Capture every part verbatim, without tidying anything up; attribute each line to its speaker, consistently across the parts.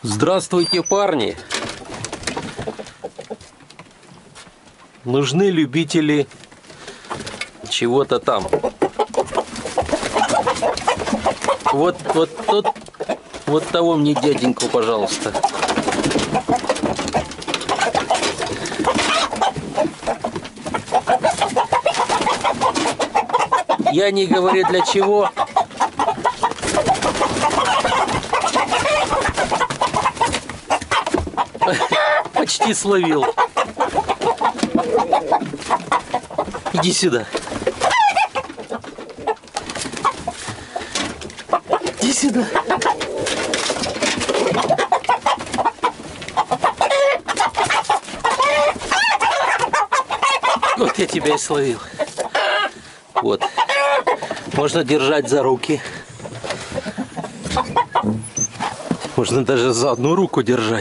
Speaker 1: Здравствуйте, парни! Нужны любители чего-то там. Вот, вот тот, вот того мне дяденьку, пожалуйста. Я не говорю для чего. Почти словил. Иди сюда. Иди сюда. Вот я тебя и словил. Вот. Можно держать за руки. Можно даже за одну руку держать.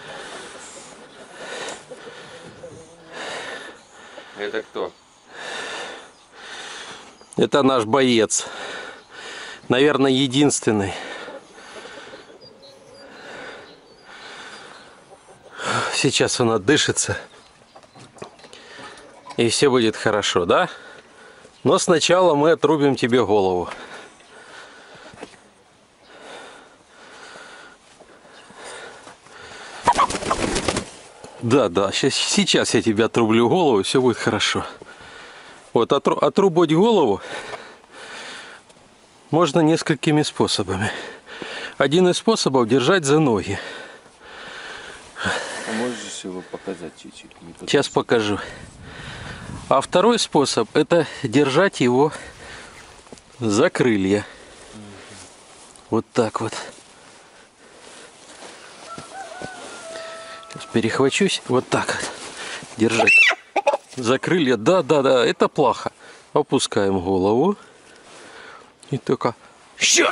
Speaker 2: Это кто?
Speaker 1: Это наш боец. Наверное, единственный. Сейчас он отдышится. И все будет хорошо, да? Но сначала мы отрубим тебе голову. Да, да, сейчас я тебе отрублю голову, и все будет хорошо. Вот отру, отрубать голову можно несколькими способами. Один из способов — держать за ноги.
Speaker 2: А можешь его показать чуть-чуть?
Speaker 1: Сейчас покажу. А второй способ — это держать его за крылья. Вот так вот. Сейчас перехвачусь. Вот так вот. Держать за крылья. Да, да, да, это плохо. Опускаем голову. И только... Ща!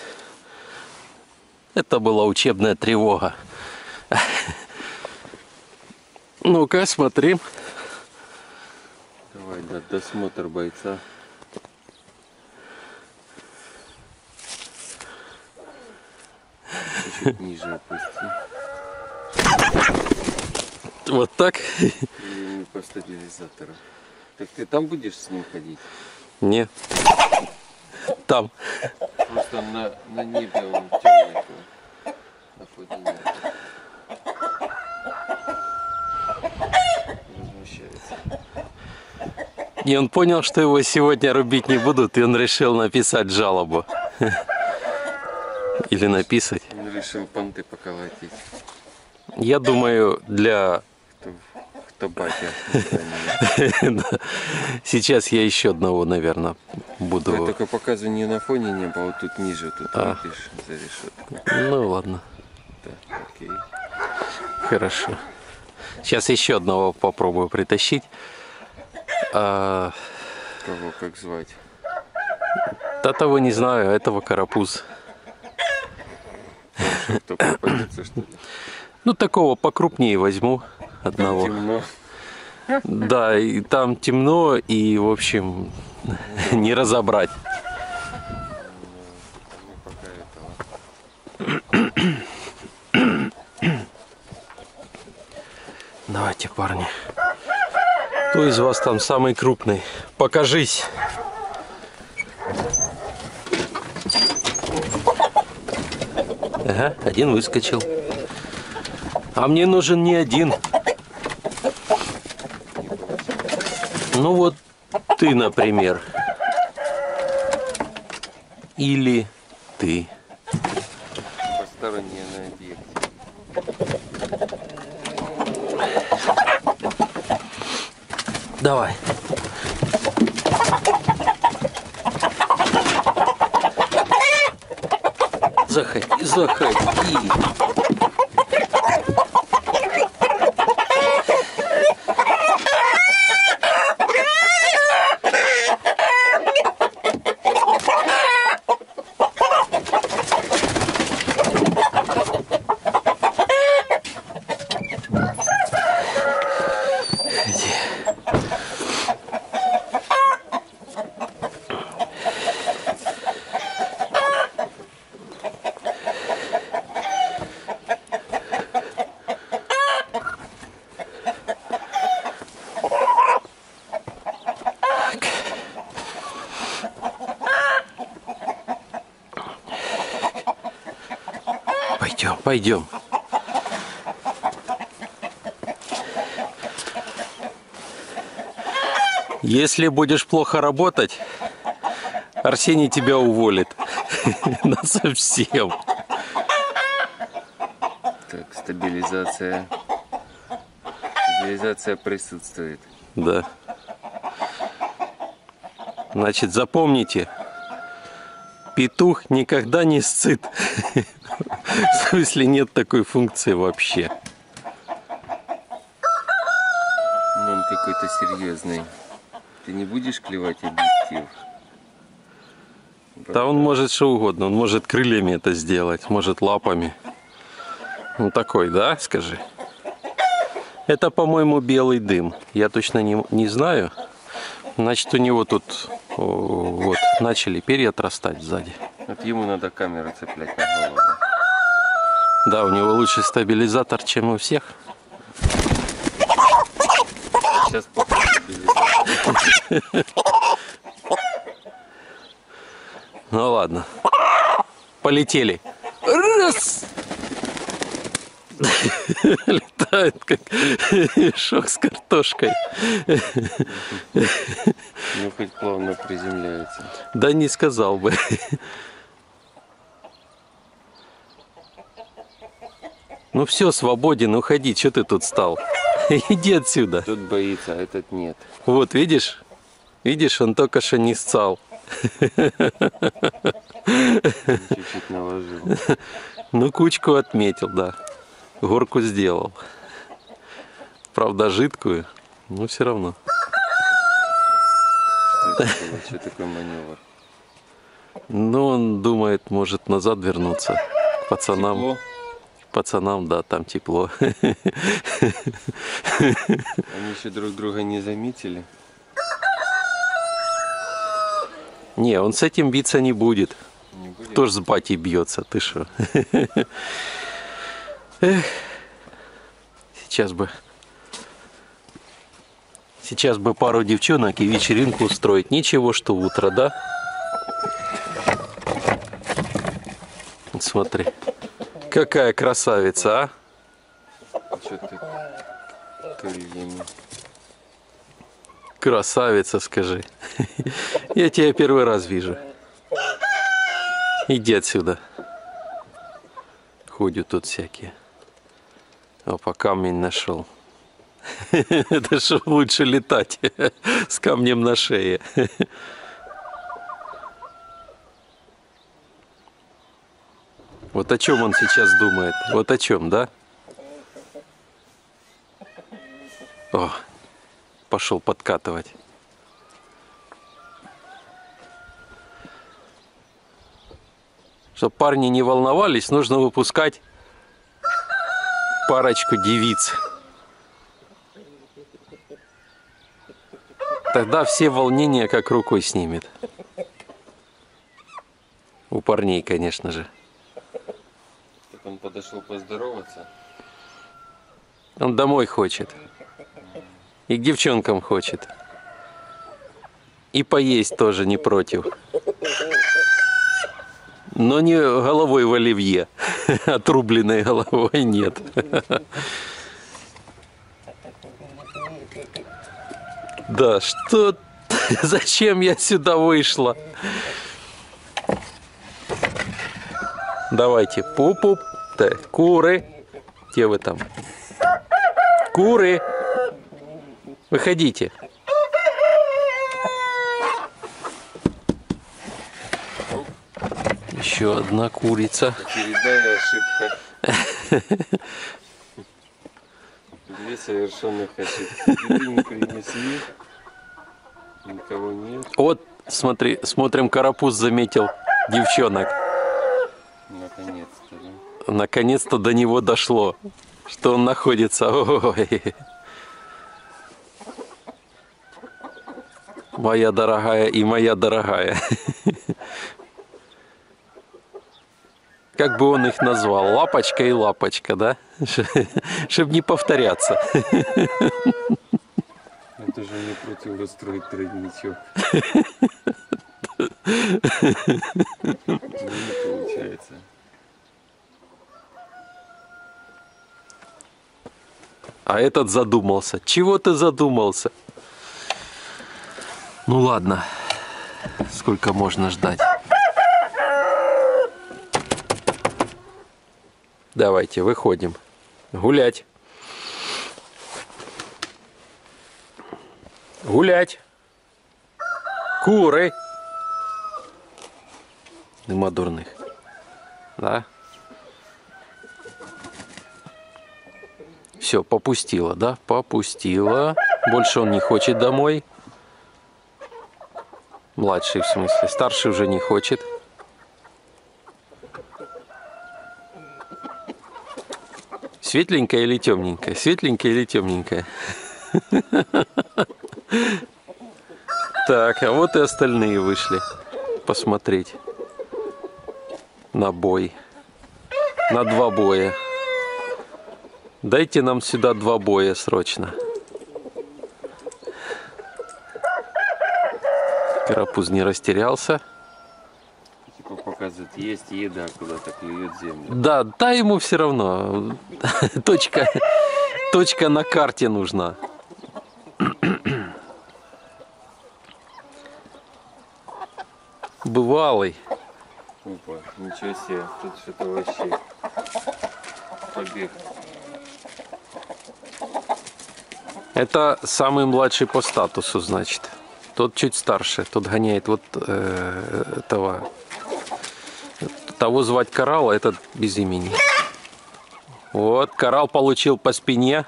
Speaker 1: Это была учебная тревога. Ну-ка, смотрим.
Speaker 2: Давай, да, досмотр бойца. Чуть ниже опусти.
Speaker 1: Вот так.
Speaker 2: Или не по стабилизатору. Так ты там будешь с ним ходить?
Speaker 1: Не. Там.
Speaker 2: Просто на, на небе он темный. На фоне неба. Возмущается.
Speaker 1: И он понял, что его сегодня рубить не будут, и он решил написать жалобу. Или написать.
Speaker 2: Он решил понты поколотить.
Speaker 1: Я думаю, для...
Speaker 2: Кто, кто батя.
Speaker 1: Сейчас я еще одного, наверное, буду...
Speaker 2: Я только показываю не на фоне неба, а вот тут ниже, тут
Speaker 1: А.
Speaker 2: видишь, за решетку.
Speaker 1: Ну ладно.
Speaker 2: Так, окей.
Speaker 1: Хорошо. Сейчас еще одного попробую притащить. А...
Speaker 2: Кого как звать?
Speaker 1: Да того не знаю, этого карапуз.
Speaker 2: Кто попадется, что ли?
Speaker 1: Ну такого покрупнее возьму одного.
Speaker 2: Темно.
Speaker 1: Да, и там темно, и в общем не разобрать. Давайте, парни. Кто из вас там самый крупный? Покажись. Ага, один выскочил. А мне нужен не один. Ну вот ты, например. Или ты.
Speaker 2: Посторонние на объекте.
Speaker 1: Давай. Заходи, заходи. Пойдем, пойдем. Если будешь плохо работать, Арсений тебя уволит. Насовсем.
Speaker 2: Так, стабилизация. Стабилизация присутствует.
Speaker 1: Да. Значит, запомните, петух никогда не сыт. В смысле, нет такой функции вообще.
Speaker 2: Ну, он какой-то серьезный. Ты не будешь клевать объектив?
Speaker 1: Да он может что угодно. Он может крыльями это сделать, может лапами. Ну такой, да, скажи? Это, по-моему, белый дым. Я точно не, не знаю. Значит, у него тут о, вот начали перья отрастать сзади.
Speaker 2: Вот ему надо камеру цеплять на голову.
Speaker 1: Да, у него лучший стабилизатор, чем у всех.
Speaker 2: Сейчас пока стабилизация.
Speaker 1: Ну ладно. Полетели. Раз! Летает как мешок с картошкой.
Speaker 2: Ну, хоть плавно приземляется.
Speaker 1: Да не сказал бы. Ну все, свободен, уходи, что ты тут стал? Иди отсюда.
Speaker 2: Тут боится, а этот нет.
Speaker 1: Вот, видишь? Видишь, он только что не ссал.
Speaker 2: Чуть-чуть наложил.
Speaker 1: Ну, кучку отметил, да. Горку сделал. Правда, жидкую, но все равно.
Speaker 2: Что это было? Что такое маневр?
Speaker 1: Ну, он думает, может назад вернуться. К пацанам.
Speaker 2: Тепло?
Speaker 1: К пацанам, да, там тепло.
Speaker 2: Они еще друг друга не заметили.
Speaker 1: Не, он с этим биться не будет.
Speaker 2: Не будет?
Speaker 1: Кто ж с батей бьется, ты что? Сейчас бы... Сейчас бы пару девчонок и вечеринку устроить. Ничего, что утро, да? Вот смотри. Какая красавица, а?
Speaker 2: Что ты крыльями?
Speaker 1: Красавица, скажи. Я тебя первый раз вижу. Иди отсюда. Ходят тут всякие. Опа, камень нашел. Это что лучше летать с камнем на шее. Вот о чем он сейчас думает? Вот о чем, да? О, пошел подкатывать. Чтобы парни не волновались, нужно выпускать парочку девиц. Тогда все волнения как рукой снимет. У парней, конечно же.
Speaker 2: Так он подошел поздороваться.
Speaker 1: Он домой хочет. И к девчонкам хочет. И поесть тоже не против. Но не головой в оливье. Отрубленной головой нет. Да, что... Зачем я сюда вышла? Давайте, пуп-пуп. Так, куры. Где вы там? Куры. Выходите. Еще одна курица.
Speaker 2: Очередная ошибка. Две совершенных ошибки. Еды не принесли. Никого нет.
Speaker 1: Вот, смотри, смотрим, карапуз заметил девчонок.
Speaker 2: Наконец-то, да?
Speaker 1: Наконец-то до него дошло, что он находится. Ой. Моя дорогая и моя дорогая. Как бы он их назвал? Лапочка и лапочка, да? Чтобы не повторяться.
Speaker 2: Это же не против устроить тройничок. Ну, не получается.
Speaker 1: А этот задумался. Чего ты задумался? Ну ладно. Сколько можно ждать? Давайте, выходим. Гулять. Гулять. Куры. Нема дурных. Да? Все, попустила, да? Попустила. Больше он не хочет домой. Младший, в смысле. Старший уже не хочет. Светленькая или темненькая? Светленькая или темненькая? Так, а вот и остальные вышли посмотреть на бой. На два боя. Дайте нам сюда два боя срочно. Карапуз не растерялся.
Speaker 2: Типа показывает, есть еда, куда-то клюет землю.
Speaker 1: Да, да, ему все равно. Точка, точка на карте нужна. Бывалый.
Speaker 2: Опа, ничего себе, тут что-то вообще побег.
Speaker 1: Это самый младший по статусу, значит. Тот чуть старше, тот гоняет вот э, этого. Того звать Коралл, а этот без имени. Вот, Коралл получил по спине.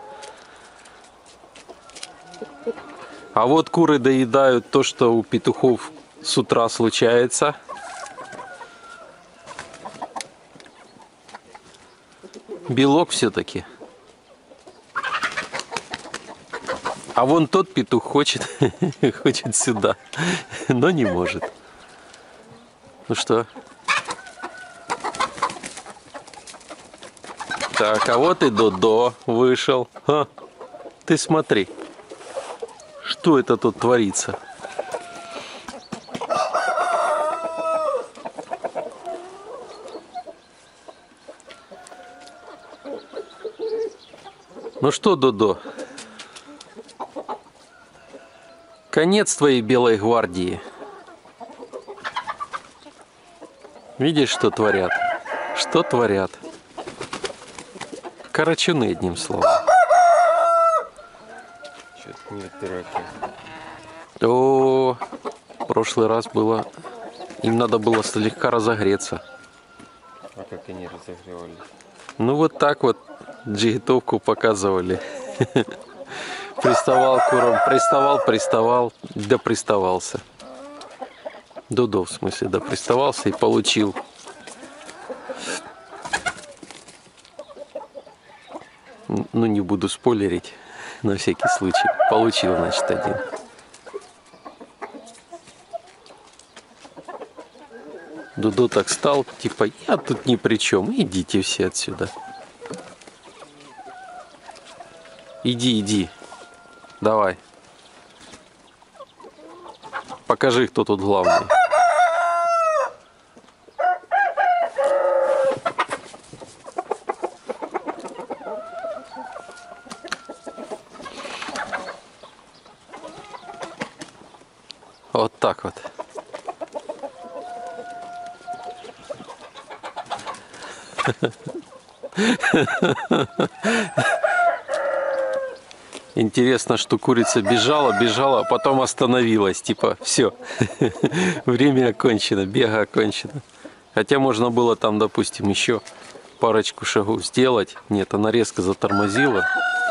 Speaker 1: А вот куры доедают то, что у петухов с утра случается. Белок все-таки. А вон тот петух хочет, хочет сюда, но не может. Ну что? Так, а вот и Додо вышел. Ха, ты смотри, что это тут творится. Ну что, Додо? Конец твоей белой гвардии. Видишь, что творят? Что творят? Карачуны, одним словом.
Speaker 2: Что-то нет драки.
Speaker 1: О, в прошлый раз было... Им надо было слегка разогреться.
Speaker 2: А как они разогревались?
Speaker 1: Ну вот так вот джигитовку показывали. Приставал к курам, приставал, приставал, да приставался. Додо, в смысле, да приставался и получил. Ну, не буду спойлерить, на всякий случай. Получил, значит, один. Додо так стал, типа, я тут ни при чем, идите все отсюда. Иди, иди. Давай. Покажи, кто тут главный. Вот так вот. Интересно, что курица бежала, бежала, а потом остановилась. Типа, все, время окончено, бега окончено. Хотя можно было там, допустим, еще парочку шагов сделать. Нет, она резко затормозила.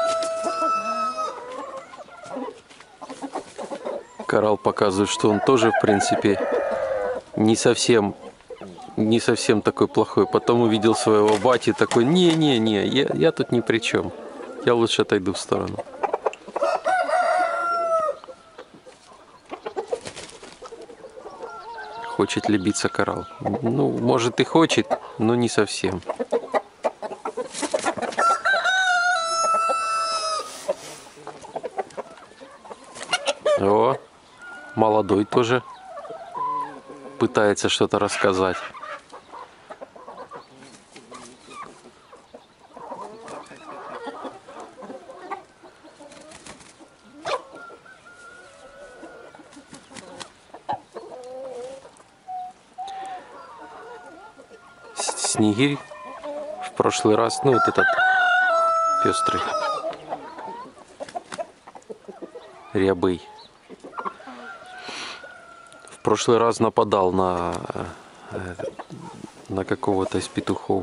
Speaker 1: Коралл показывает, что он тоже, в принципе, не совсем, не совсем такой плохой. Потом увидел своего бати, такой, не-не-не, я, я тут ни при чем. Я лучше отойду в сторону. Хочет ли биться коралл? Ну, может и хочет, но не совсем. О, молодой тоже пытается что-то рассказать. снегирь в прошлый раз, ну вот этот пестрый, рябый, в прошлый раз нападал на, на какого-то из петухов.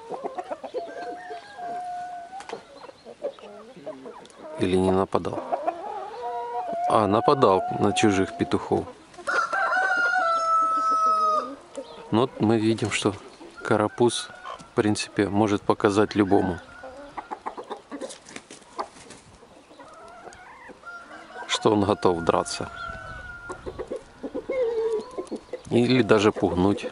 Speaker 1: Или не нападал? А, нападал на чужих петухов. Ну, вот мы видим, что карапуз, в принципе, может показать любому, что он готов драться. Или даже пугнуть.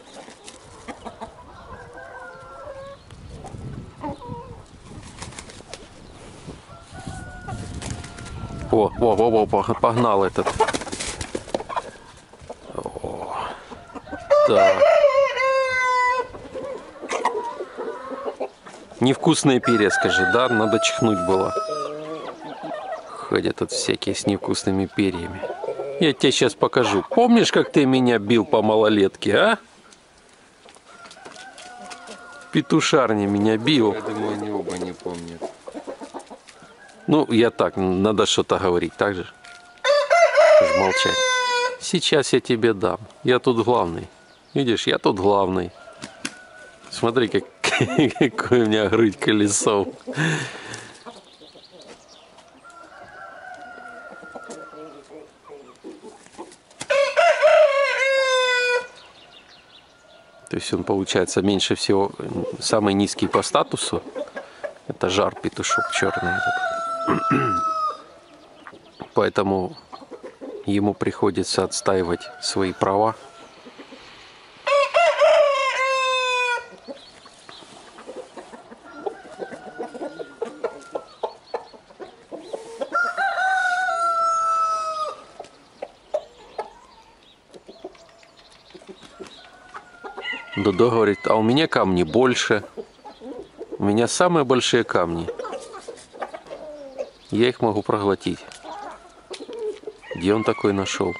Speaker 1: О, о, о, о, погнал этот. О, так. Невкусные перья, скажи, да? Надо чихнуть было. Ходят тут всякие с невкусными перьями. Я тебе сейчас покажу. Помнишь, как ты меня бил по малолетке, а? Петушарни меня бил.
Speaker 2: Я думаю, они оба не помнят.
Speaker 1: Ну, я так, надо что-то говорить, так же? Молчать. Сейчас я тебе дам. Я тут главный. Видишь, я тут главный. Смотри, как, какой у меня грудь колесо. То есть он, получается, меньше всего, самый низкий по статусу. Это жар петушок черный. Поэтому ему приходится отстаивать свои права. Додо говорит, а у меня камни больше. У меня самые большие камни. Я их могу проглотить. Где он такой нашел?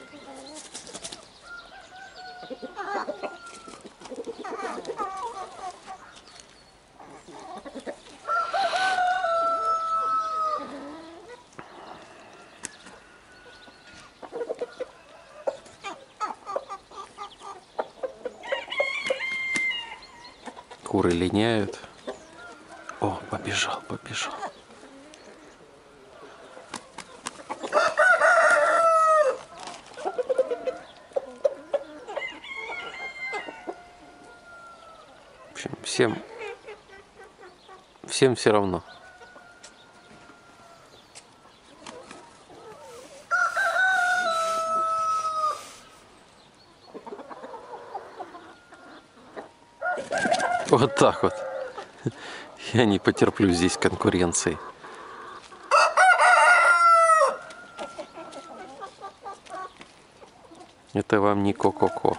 Speaker 1: Куры линяют. О, побежал, побежал. В общем, всем, всем все равно. Вот так вот. Я не потерплю здесь конкуренции. Это вам не ко-ко-ко.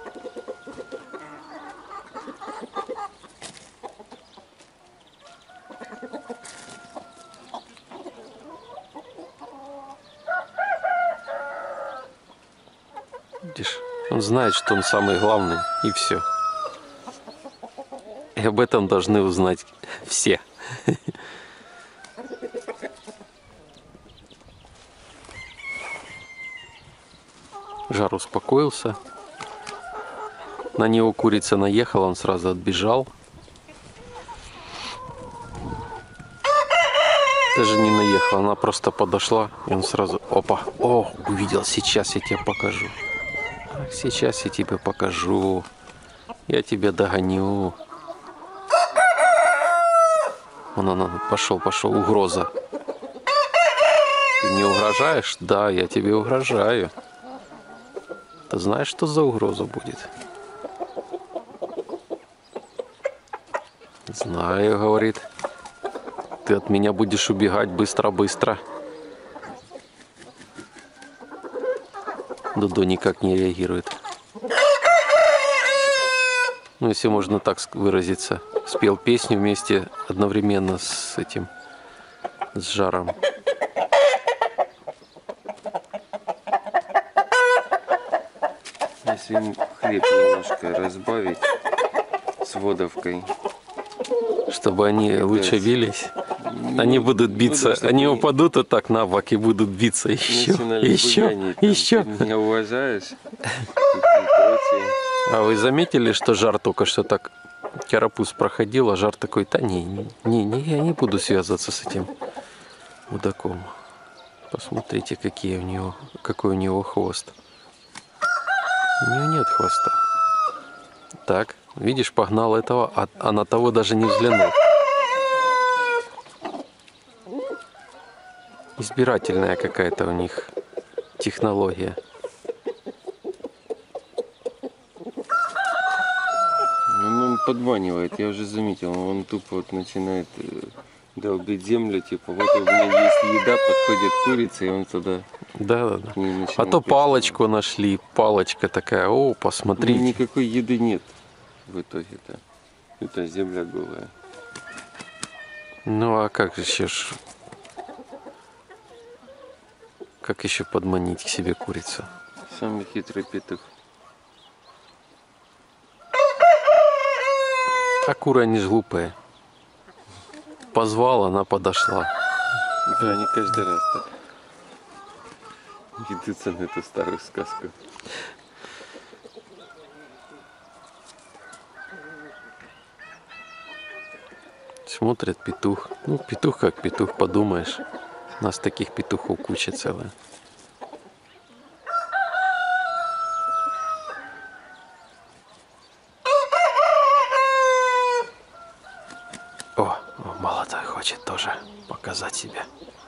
Speaker 1: Видишь, он знает, что он самый главный, и все. И об этом должны узнать все. Жар успокоился. На него курица наехала, он сразу отбежал. Даже не наехала, она просто подошла, и он сразу, опа, о, увидел, сейчас я тебе покажу. Сейчас я тебе покажу. Я тебя догоню. Вон она, пошел, пошел, угроза. Ты не угрожаешь? Да, я тебе угрожаю. Ты знаешь, что за угроза будет? Знаю, говорит. Ты от меня будешь убегать быстро-быстро. Додо никак не реагирует. Ну, если можно так выразиться. Спел песню вместе одновременно с этим, с жаром.
Speaker 2: Если хлеб немножко разбавить с водовкой.
Speaker 1: Чтобы они лучше бились.
Speaker 2: Ну,
Speaker 1: Они будут биться,
Speaker 2: ну, да, чтобы
Speaker 1: они упадут вот так на бок и будут биться еще,
Speaker 2: начинали
Speaker 1: еще,
Speaker 2: буянить, там,
Speaker 1: еще.
Speaker 2: Ты меня уважаешь? И прочее.
Speaker 1: А вы заметили, что жар только что так карапуз проходил, а жар такой, да не, не, не, я не буду связываться с этим мудаком. Посмотрите, какие у него, какой у него хвост. У него нет хвоста. Так, видишь, погнал этого, а, а на того даже не взглянул. Избирательная какая-то у них технология.
Speaker 2: Он, он подманивает, я уже заметил, он тупо вот начинает э, долбить землю, типа вот у меня есть еда, подходит курица, и он туда
Speaker 1: Да, да, да.
Speaker 2: к ней
Speaker 1: А
Speaker 2: начинает
Speaker 1: то
Speaker 2: подходить.
Speaker 1: палочку нашли, палочка такая, о,
Speaker 2: Ну,
Speaker 1: посмотрите.
Speaker 2: никакой еды нет в итоге-то. Это земля голая.
Speaker 1: Ну а как еще ж... Как еще подманить к себе курицу?
Speaker 2: Самый хитрый петух.
Speaker 1: А куры, они ж глупые. Позвал, она подошла.
Speaker 2: Да, они каждый раз так ведутся на эту старую сказку.
Speaker 1: Смотрит петух. Ну, петух как петух, подумаешь. У нас таких петухов куча целая. О, о, молодой хочет тоже показать себя.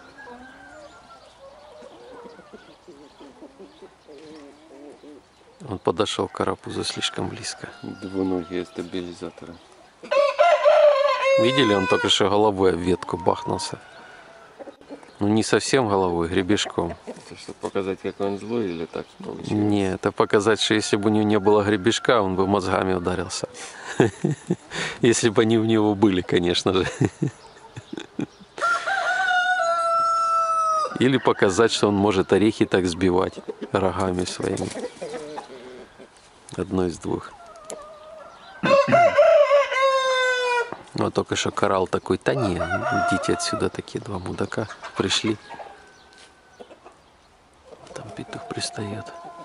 Speaker 1: Он подошел к карапузу слишком близко.
Speaker 2: Двуногие стабилизаторы.
Speaker 1: Видели, он только что головой об ветку бахнулся. Ну не совсем головой, гребешком.
Speaker 2: Это чтобы показать, как он злой, или так получилось?
Speaker 1: Не, это показать, что если бы у него не было гребешка, он бы мозгами ударился. Если бы они у него были, конечно же. Или показать, что он может орехи так сбивать рогами своими. Одно из двух. Вот только что карал такой, да не, идите отсюда, такие два мудака пришли. Там петух пристает.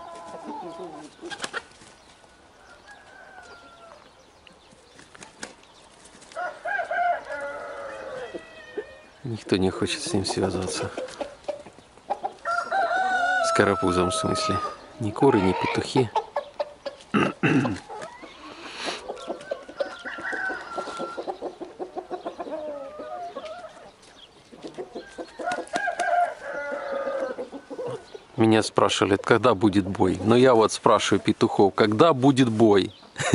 Speaker 1: Никто не хочет с ним связываться. С карапузом, в смысле. Ни куры, ни петухи. Меня спрашивали, когда будет бой. Но я вот спрашиваю петухов, когда будет бой?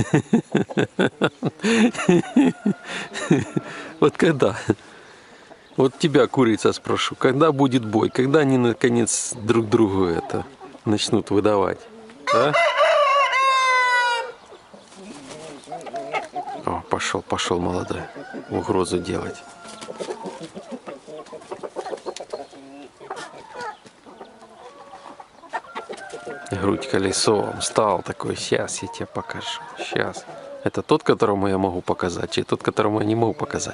Speaker 1: Вот когда? Вот тебя, курица, спрошу, когда будет бой? Когда они наконец друг другу это начнут выдавать? А? О, пошел, пошел молодой угрозу делать. Грудь колесом стал такой, сейчас я тебе покажу, сейчас. Это тот, которому я могу показать, и тот, которому я не могу показать.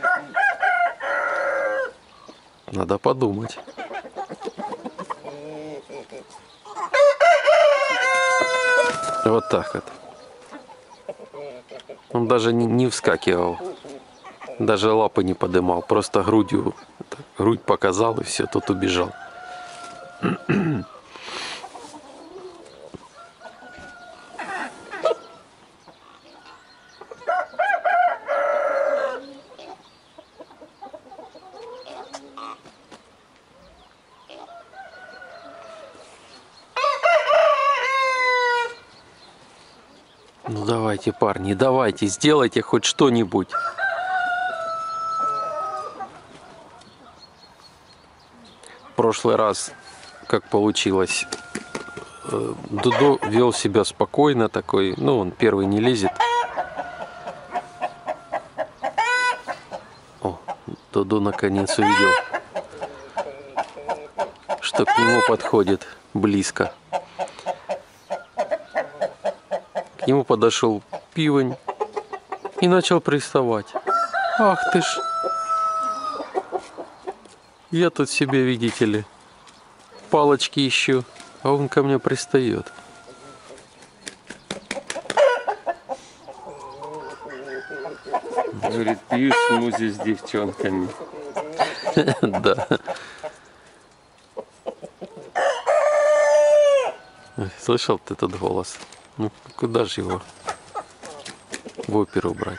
Speaker 1: Надо подумать. Вот так вот. Он даже не, не вскакивал, даже лапы не подымал, просто грудью, так, грудь показал и все, тот убежал. Ну давайте, парни, давайте, сделайте хоть что-нибудь. В прошлый раз, как получилось, Дудо вел себя спокойно такой, ну он первый не лезет. О, Дудо наконец увидел, что к нему подходит близко. К нему подошел пивонь И начал приставать. Ах ты ж. Я тут себе, видите ли, палочки ищу, а он ко мне пристает.
Speaker 2: Говорит, пью смузи с девчонками.
Speaker 1: Да. Слышал ты этот голос? Ну куда же его в оперу брать?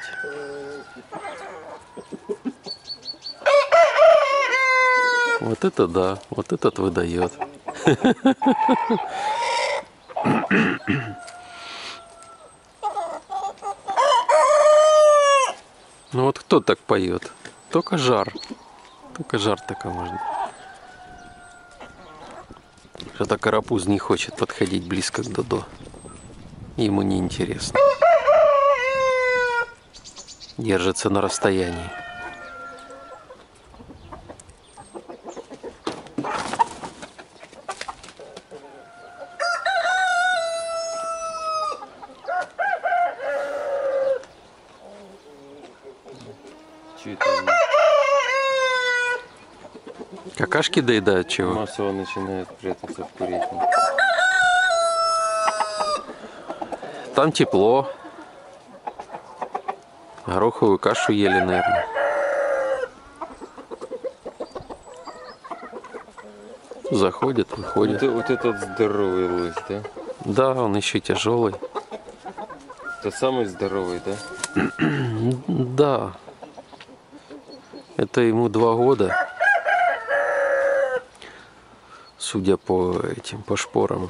Speaker 1: Вот это да, вот этот выдает. Ну вот кто так поет? Только жар. Только жар такой можно. Что-то карапуз не хочет подходить близко к Додо. Ему не интересно. Держится на расстоянии.
Speaker 2: Че это они
Speaker 1: Какашки доедают чего?
Speaker 2: массово начинают прятаться в курятнике?
Speaker 1: Там тепло. Гороховую кашу ели, наверное. Заходит, выходит.
Speaker 2: Вот, вот этот здоровый лось, да?
Speaker 1: Да, он еще тяжелый.
Speaker 2: Это самый здоровый, да?
Speaker 1: Да. Это ему два года. Судя по этим, по шпорам.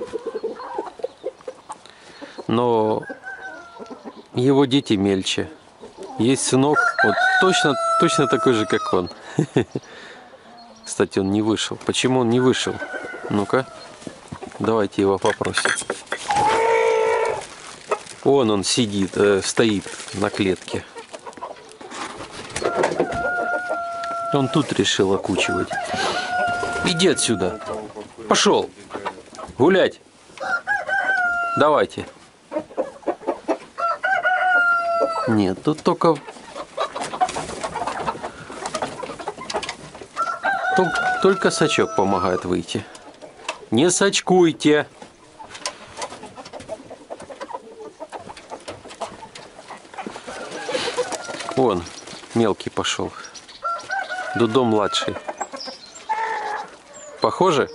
Speaker 1: Но его дети мельче. Есть сынок, вот точно, точно такой же, как он. Кстати, он не вышел. Почему он не вышел? Ну-ка, давайте его попросим. Вон он сидит, э, стоит на клетке. Он тут решил окучивать. Иди отсюда. Пошел. Гулять. Давайте. Нет, тут только... Тол- Только сачок помогает выйти. Не сачкуйте. Вон, мелкий пошел. Дудо младший. Похоже?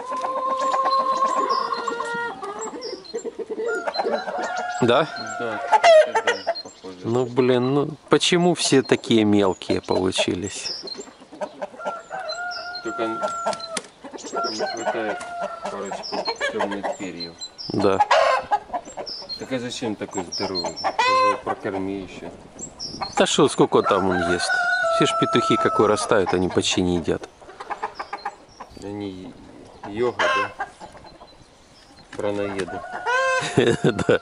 Speaker 1: Да?
Speaker 2: Да, да, похоже.
Speaker 1: Ну, блин, ну почему все такие мелкие получились?
Speaker 2: Только не хватает парочку темных перьев.
Speaker 1: Да.
Speaker 2: Так а зачем такой здоровый? Уже прокорми еще.
Speaker 1: Да что, сколько там он ест? Все ж петухи какой растают, они почти не едят.
Speaker 2: Они йога, да? Праноеды.
Speaker 1: Да.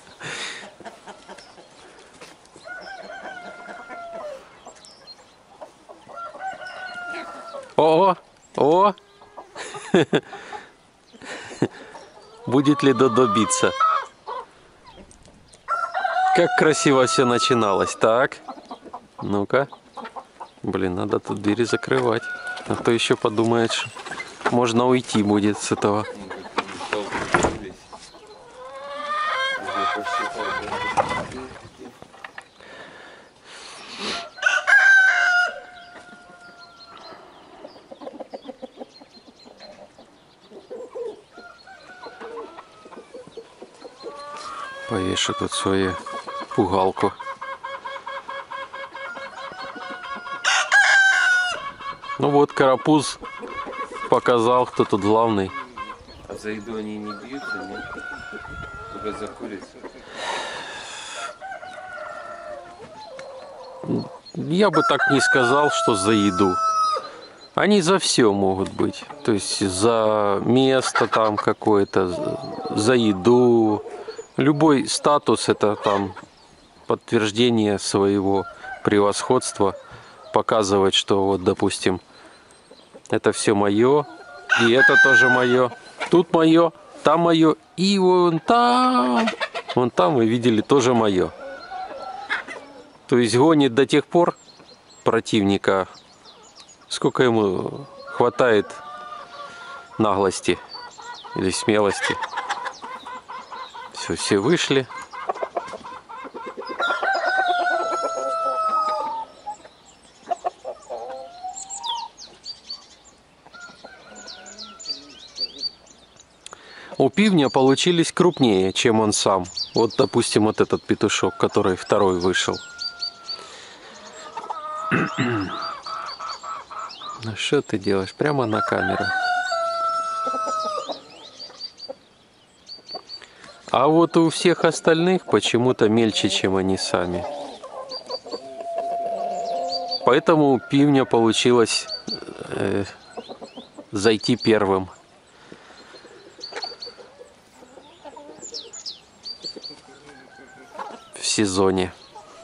Speaker 1: О, о! Будет ли Додо биться? Как красиво все начиналось, так? Ну-ка. Блин, надо тут двери закрывать. А то еще подумает, что можно уйти будет с этого. Повешу тут свою пугалку. Ну вот, карапуз показал, кто тут главный.
Speaker 2: А за еду они не бьются, нет? Только за курицу.
Speaker 1: Я бы так не сказал, что за еду. Они за все могут быть. То есть за место там какое-то, за еду. Любой статус — это там подтверждение своего превосходства. Показывать, что вот, допустим, это все мое, и это тоже мое. Тут мое, там мое, и вон там, вон там вы видели тоже мое. То есть гонит до тех пор противника, сколько ему хватает наглости или смелости. Все, все вышли. У пивня получились крупнее, чем он сам. Вот, допустим, вот этот петушок, который второй вышел. Ну что ты делаешь? Прямо на камеру. А вот у всех остальных почему-то мельче, чем они сами. Поэтому у пивня получилось э, зайти первым. В сезоне.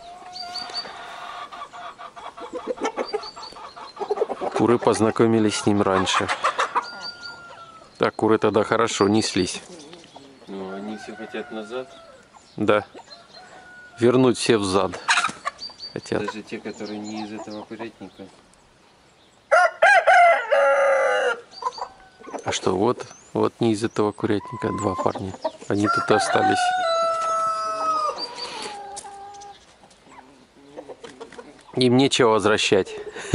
Speaker 1: Куры познакомились с ним раньше. Так, куры тогда хорошо неслись.
Speaker 2: Ну, они все хотят назад.
Speaker 1: Да. Вернуть все взад. Хотят.
Speaker 2: Даже те, которые не из этого курятника.
Speaker 1: А что, вот, вот не из этого курятника два парня. Они тут и остались. Им нечего возвращать.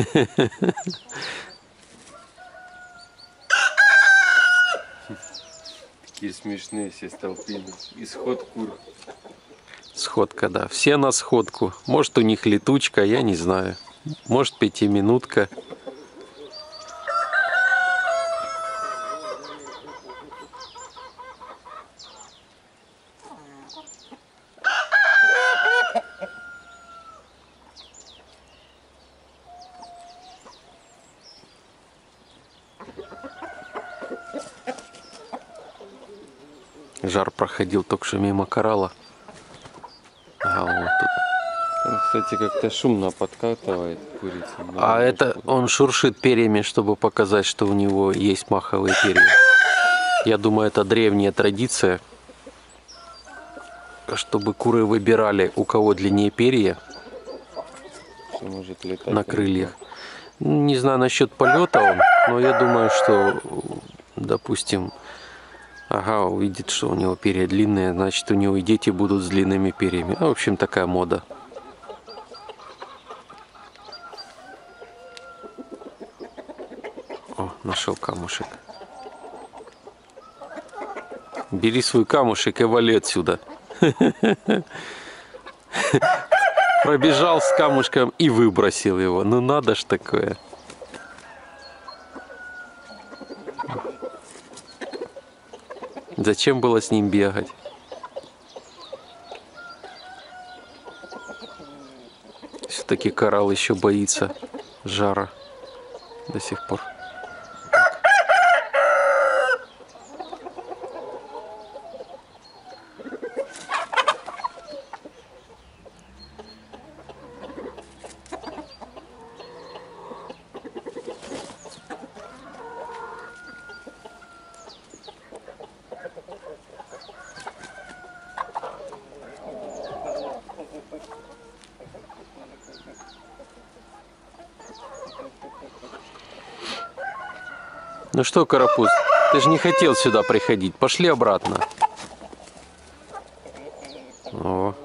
Speaker 2: Такие смешные все столпились. Исход кур.
Speaker 1: Сходка, да. Все на сходку. Может, у них летучка, я не знаю. Может, пятиминутка. Жар проходил только что мимо коралла. Ага, вот тут.
Speaker 2: Он, кстати, как-то шумно подкатывает курица.
Speaker 1: А это он шуршит перьями, чтобы показать, что у него есть маховые перья. Я думаю, это древняя традиция, чтобы куры выбирали, у кого длиннее перья
Speaker 2: Что может летать
Speaker 1: на крыльях. Не знаю насчет полета он, но я думаю, что, допустим, ага, увидит, что у него перья длинные, значит, у него и дети будут с длинными перьями. Ну, в общем, такая мода. О, нашел камушек. Бери свой камушек и вали отсюда. Пробежал с камушком и выбросил его. Ну надо ж такое. Зачем было с ним бегать? Все-таки коралл еще боится жара до сих пор. Ну что, карапуз, ты же не хотел сюда приходить. Пошли обратно. О.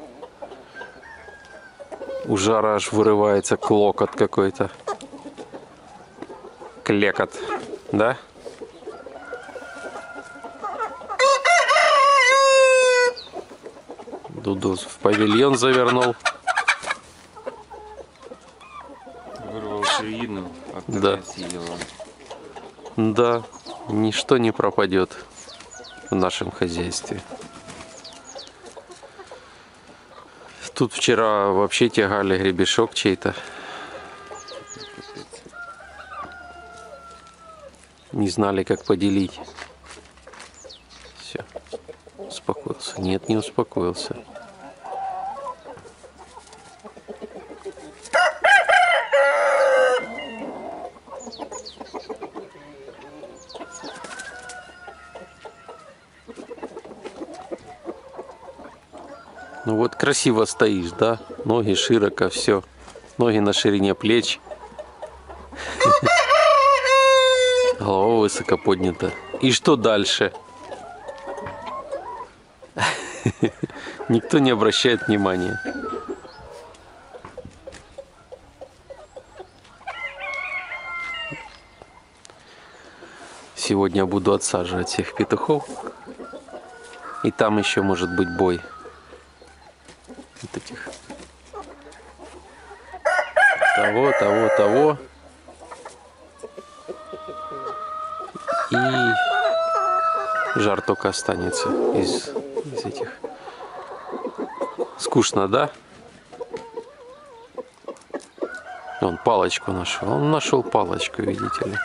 Speaker 1: У жара аж вырывается клокот какой-то. Клекот, да? Дуду в павильон завернул.
Speaker 2: Вырвал ширину, а
Speaker 1: Да.
Speaker 2: съела.
Speaker 1: Да, ничто не пропадет в нашем хозяйстве. Тут вчера вообще тягали гребешок чей-то. Не знали, как поделить. Все, успокоился. Нет, не успокоился. Ну вот красиво стоишь, да? Ноги широко, все. Ноги на ширине плеч. Голова высоко поднята. И что дальше? Никто не обращает внимания. Сегодня буду отсаживать всех петухов. И там еще может быть бой. Вот этих. Того, того, того. И жар только останется из, из этих. Скучно, да? Он палочку нашел. Он нашел палочку, видите ли.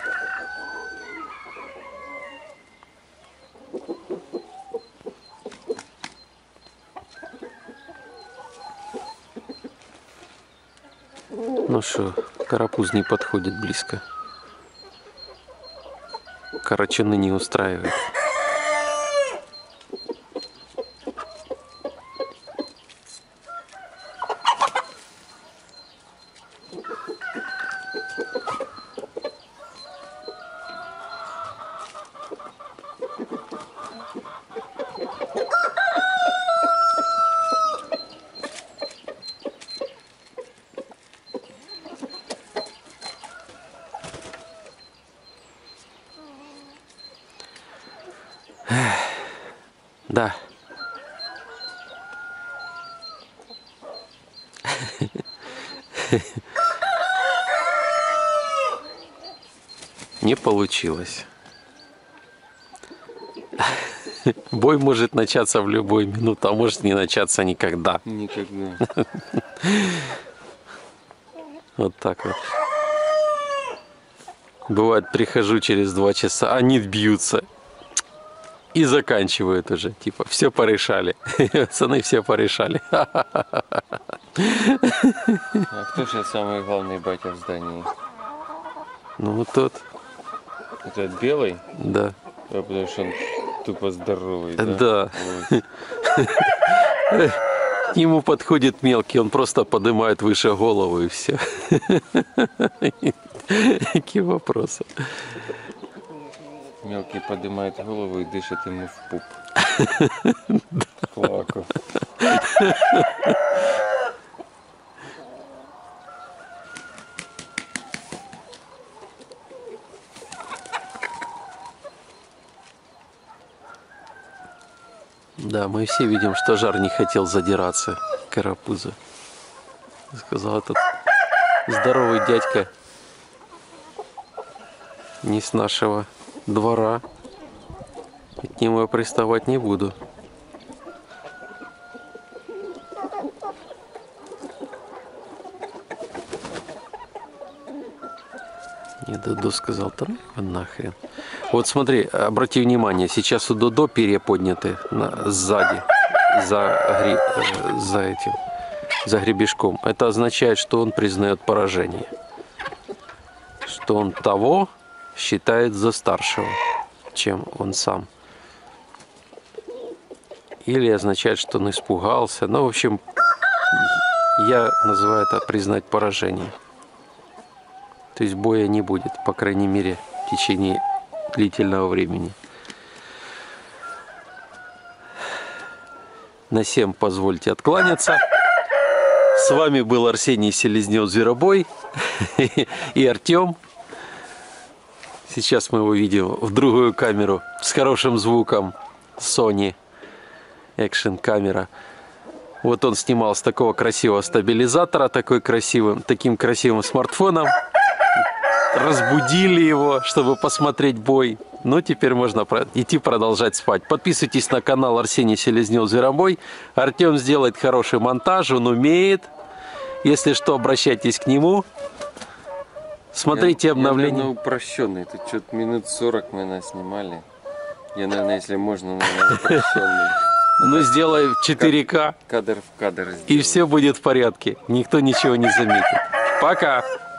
Speaker 1: Ну что, карапуз не подходит близко. Карачуны не устраивает. Да. Не получилось. Бой может начаться в любую минуту, а может не начаться никогда.
Speaker 2: Никогда.
Speaker 1: Вот так вот. Бывает, прихожу через два часа, они бьются. И заканчивают уже. Типа, все порешали. Пацаны все порешали.
Speaker 2: А кто же самый главный батя в здании?
Speaker 1: Ну вот тот.
Speaker 2: Этот белый?
Speaker 1: Да.
Speaker 2: А потому что он тупо здоровый, да?
Speaker 1: Да.
Speaker 2: Вот.
Speaker 1: К нему подходит мелкий, он просто поднимает выше голову и все. Какие вопросы?
Speaker 2: Мелкий поднимает голову и дышит ему в пуп. Плаку.
Speaker 1: Да, мы все видим, что Жар не хотел задираться, карапуза. Сказал, этот здоровый дядька не с нашего двора. И к нему я приставать не буду. Не Додо сказал, там нахрен. Вот смотри, обрати внимание, сейчас у Додо перья подняты на, сзади, за, гри, за этим, за гребешком. Это означает, что он признает поражение. Что он того считает за старшего, чем он сам. Или означает, что он испугался. Ну, в общем, я называю это признать поражение. То есть боя не будет, по крайней мере, в течение длительного времени. На всем позвольте откланяться. С вами был Арсений Селезнев Зверобой и Артем. Сейчас мы его видим в другую камеру с хорошим звуком Sony Action камера. Вот он снимал с такого красивого стабилизатора, такой красивым, таким красивым смартфоном. Разбудили его, чтобы посмотреть бой. Ну, теперь можно идти продолжать спать. Подписывайтесь на канал Арсений Селезнев Зверобой. Артем сделает хороший монтаж, он умеет. Если что, обращайтесь к нему. Смотрите
Speaker 2: я,
Speaker 1: обновления.
Speaker 2: Я, наверное, упрощенный. Тут что-то минут сорок мы наснимали. Я, наверное, если можно, наверное, упрощенный.
Speaker 1: Ну, сделай в четыре ка.
Speaker 2: Кадр в кадр сделай.
Speaker 1: И все будет в порядке. Никто ничего не заметит. Пока.